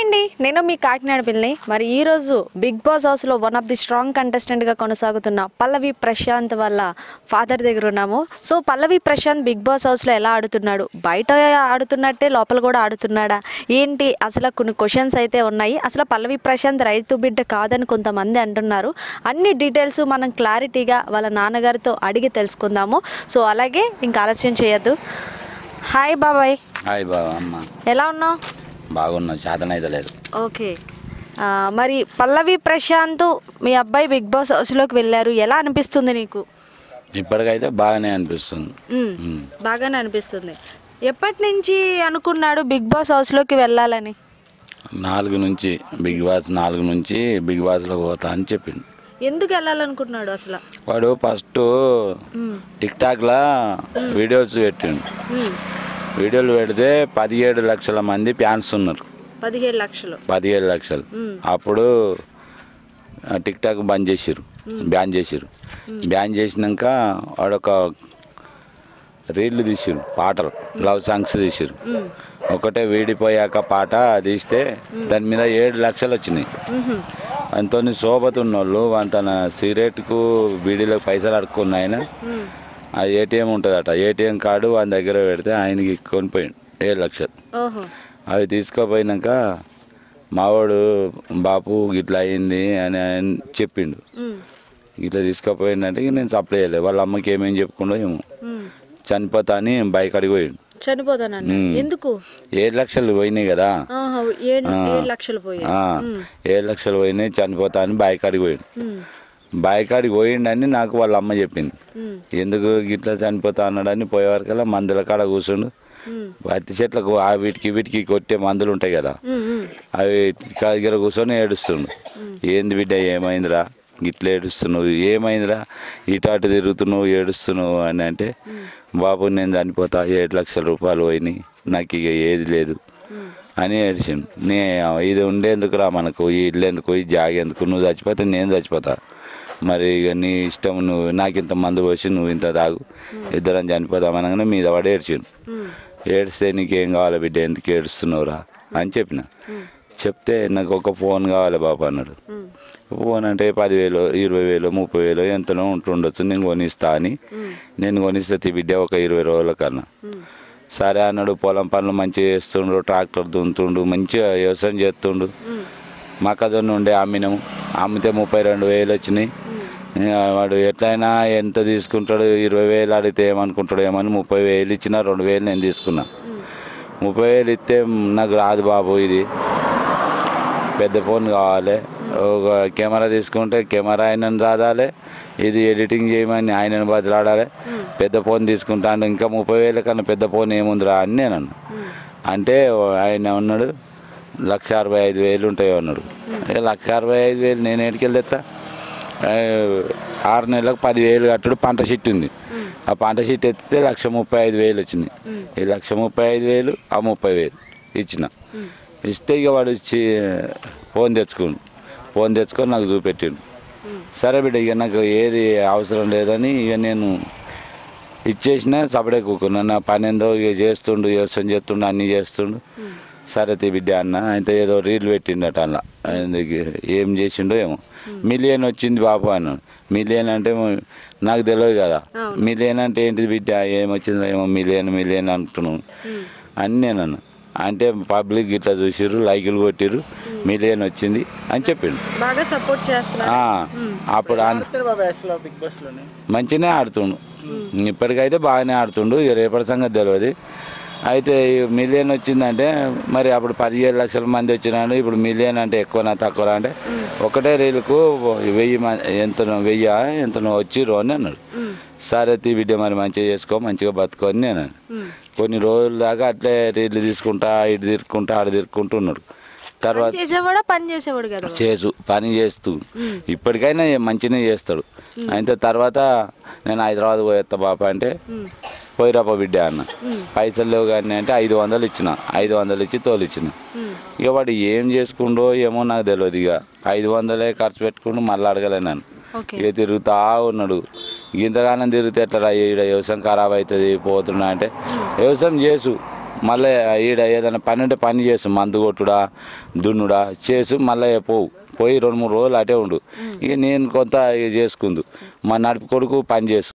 అండి, నేను మీ కాకినాడ పిల్లని. మరి ఈరోజు బిగ్ బాస్ హౌస్లో వన్ ఆఫ్ ది స్ట్రాంగ్ కంటెస్టెంట్గా కొనసాగుతున్న పల్లవి ప్రశాంత్ వాళ్ళ ఫాదర్ దగ్గర ఉన్నాము. So Pallavi Prashanth Bigg Boss హౌస్లో ఎలా ఆడుతున్నాడు, బయట ఆడుతున్నట్టే లోపల కూడా ఆడుతున్నాడా ఏంటి, అసలు కొన్ని క్వశ్చన్స్ అయితే ఉన్నాయి. అసలు పల్లవి ప్రశాంత్ రైతు బిడ్డ కాదని కొంతమంది అంటున్నారు. అన్ని డీటెయిల్స్ మనం క్లారిటీగా వాళ్ళ నాన్నగారితో అడిగి తెలుసుకుందాము. సో అలాగే ఇంకా ఆలస్యం చేయొద్దు. హాయ్ బాబాయ్. హాయ్ బాబా. అమ్మ ఎలా ఉన్నావు? బాగున్నావు, చేతనైతే లేదు. ఓకే, మరి పల్లవి ప్రశాంత్ మీ అబ్బాయి బిగ్ బాస్ హౌస్లోకి వెళ్ళారు, ఎలా అనిపిస్తుంది నీకు? ఇప్పటికైతే బాగానే అనిపిస్తుంది. బాగానే అనిపిస్తుంది. ఎప్పటి నుంచి అనుకున్నాడు బిగ్ బాస్ హౌస్లోకి వెళ్ళాలని? 4 నుంచి బిగ్ బాస్లో పోతా అని చెప్పిండు. ఎందుకు వెళ్ళాలనుకుంటున్నాడు అసలు? వాడు ఫస్ట్ టిక్ టాక్లో వీడియోస్ పెట్టిండు. వీడియోలు పెడితే 17 లక్షల మంది ఫ్యాన్స్ ఉన్నారు. 17 లక్షలు. అప్పుడు టిక్ టాక్ బ్యాన్ చేసిరు. బ్యాన్ చేసినాక వాడొక రీళ్లు తీసిరు, పాటలు, లవ్ సాంగ్స్ తీసిరు. ఒకటే వీడిపోయాక పాట తీస్తే దాని మీద 7 లక్షలు వచ్చినాయి. అంతో శోభత ఉన్నోళ్ళు తన సిగరెట్కు బీడీలకు పైసలు అడుక్కున్న ఆయన ఆ ఏటీఎం ఉంటుందట, ఏటీఎం కార్డు వాని దగ్గర పెడితే ఆయనకి కొనిపోయిండు 7 లక్షలు. అవి తీసుకోపోయినాక మావాడు బాపు ఇట్లా అయింది అని ఆయన చెప్పిండు. ఇట్లా తీసుకుపోయిందంటే ఇక నేను సప్లై చేయలేదు. వాళ్ళ అమ్మకి ఏమేమి చెప్పుకుండో ఏమో చనిపోతా అని బైక్ అడిగి పోయిండు. ఎందుకు? 7 లక్షలు పోయినాయి కదా. 7 లక్షలు పోయినాయి, చనిపోతా అని బైక్ అడిగి పోయిండు. బైక్ అడిగి పోయిండని నాకు వాళ్ళ అమ్మ చెప్పింది. ఎందుకు ఇట్లా చనిపోతా అన్నాడని పోయేవారికల్లా మందుల కాడ కూర్చుండు. పత్తి చెట్లకు వీటికి కొట్టే మందులు ఉంటాయి కదా, అవి దగ్గర కూర్చొని ఏడుస్తుండు. ఏంది బిడ్డ ఏమైందిరా ఇట్లా ఏడుస్తున్నావు, ఏమైందిరా ఇటాటు తిరుగుతున్నావు ఏడుస్తున్నావు అని అంటే, బాబు నేను చనిపోతా, 7 లక్షల రూపాయలు పోయినాయి, నాకు ఇక ఏది లేదు అని ఏడిచిండు. ఇది ఉండేందుకురా మనకు, ఈ ఇల్లు ఎందుకు, ఈ జాగ ఎందుకు, నువ్వు చచ్చిపోతే నేను చచ్చిపోతా, మరి ఇక నీ ఇష్టం, నువ్వు నాకు ఇంత మందు పోసి నువ్వు ఇంత తాగు, ఇద్దరం చనిపోతామనగానే మీద వాడు ఏడ్చిండు. ఏడిస్తే నీకేం కావాలి బిడ్డ, ఎందుకు ఏడుస్తున్నావురా అని చెప్పిన. చెప్తే నాకు ఒక ఫోన్ కావాలి బాబు అన్నాడు. ఫోన్ అంటే 10,000, 20,000, 30,000 ఎంతనో ఉంటుండొచ్చు, నేను కొనిస్తా అని. నేను కొనిస్తే బిడ్డ ఒక 20 రోజుల కన్నా. సరే అన్నాడు. పొలం పనులు మంచిగా చేస్తుండు, ట్రాక్టర్ దున్నుతుండు, మంచిగా వ్యవసాయం చేస్తుండు. మొక్కజొన్న ఉండే అమ్మినాము, అమ్మితే 32,000 వచ్చినాయి. వాడు ఎట్లయినా ఎంత తీసుకుంటాడు, 20,000 అడిగితే ఏమనుకుంటాడు ఏమని 30,000 ఇచ్చిన, 2,000 నేను తీసుకున్నా. 30,000 ఇస్తే నాకు రాదు బాబు, ఇది పెద్ద ఫోన్ కావాలి, ఒక కెమెరా తీసుకుంటే కెమెరా ఆయనను రాదాలి, ఇది ఎడిటింగ్ చేయమని ఆయనను బదిలాడాలి, పెద్ద ఫోన్ తీసుకుంటా అంటే ఇంకా 30,000 కన్నా పెద్ద ఫోన్ ఏముందిరా అని నేను అన్నా. అంటే ఆయన ఉన్నాడు 1,65,000 ఉంటాయి అన్నాడు. 1,65,000 నేను ఎడికెళ్ళి తెస్తా? 6 నెలలకు 10,000 కట్టుడు, పంట షీట్ ఉంది. ఆ పంట షీట్ ఎత్తితే 1,35,000 వచ్చింది. ఈ 1,35,000 ఆ 30,000 ఇచ్చిన. ఇస్తే ఇక వాడు ఫోన్ తెచ్చుకొని నాకు చూపెట్టిండు. సరే బిడ్డ ఇక నాకు ఏది అవసరం లేదని ఇక నేను ఇచ్చేసిన, సపడే కూకున్నా. నా పని ఏందో ఇక చేస్తుండు, వ్యవసాయం చేస్తుండు, అన్నీ చేస్తుండు. సరే బిడ్డ అన్న అయితే ఏదో రీల్ పెట్టిండట అలా, ఏం చేసిండో ఏమో. 1 మిలియన్ వచ్చింది బాబు అన్నాడు. మిలియన్ అంటే నాకు తెలియదు కదా, మిలియన్ అంటే ఏంటిది బిడ్డ, ఏమొచ్చిందో ఏమో, మిలియన్ అంటున్నాను అని నేను అన్నా. అంటే పబ్లిక్ ఇట్లా చూసిర్రు, లైకులు కొట్టిర్రు, 1 మిలియన్ వచ్చింది అని చెప్పిండు. బాగా సపోర్ట్ చేస్తున్నా. అప్పుడు మంచిగానే ఆడుతుండు, ఇప్పటికైతే బాగానే ఆడుతుండు. రేపటి సంగతి తెలియదు. అయితే 1 మిలియన్ వచ్చిందంటే మరి అప్పుడు 17 లక్షల మంది వచ్చినాడు. ఇప్పుడు 1 మిలియన్ అంటే ఎక్కువనా తక్కువనా అంటే, ఒకటే రీలుకు 1000 మంది ఎంతనో వచ్చిర్రు అని అన్నాడు. సరే బిడ్డ మరి మంచిగా చేసుకో, మంచిగా బతుకో అని నేను కొన్ని రోజుల దాకా అట్లే రీళ్ళు తీసుకుంటా, ఇటు తిరుక్కుంటా, ఆడ తిరుక్కుంటూ ఉన్నాడు. తర్వాత పని చేస్తూ ఇప్పటికైనా మంచిగానే చేస్తాడు. అయితే తర్వాత నేను హైదరాబాద్ పోయేస్తా బాపా అంటే, పోయిరాప బిడ్డ అన్న. పైసలు లేవు కానీ అంటే 500 ఇచ్చిన, 500 ఇచ్చి తోలిచ్చిన. ఇక వాడు ఏం చేసుకుండో ఏమో నాకు తెలియదు. ఇక 500 ఖర్చు పెట్టుకుంటూ మళ్ళీ అడగలే నన్ను. ఇక తిరుగుతా ఉన్నాడు. ఇంతగానం తిరిగితే ఎట్లా, ఈడ వ్యవసాయం ఖరాబ్ అవుతుంది పోతున్నా అంటే, వ్యవసాయం మళ్ళీ ఈడ ఏదైనా పని ఉంటే పని చేసు, మందు కొట్టుడా దున్నుడా చేసు, మళ్ళీ పోయి 2-3 రోజులు అటే ఉండు. ఇక నేను కొంత చేసుకుందు, మా నడుపు కొడుకు పని చేసు.